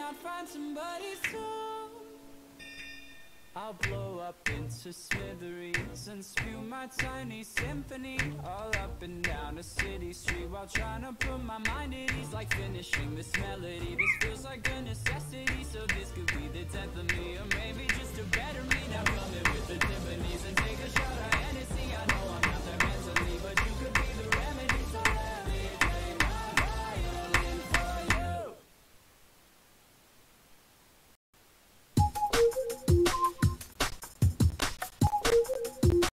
I'd find somebody soon. I'll blow up into smithereens and spew my tiny symphony all up and down a city street while trying to put my mind at ease, like finishing this melody. This feels like a necessity, so this could be the 10th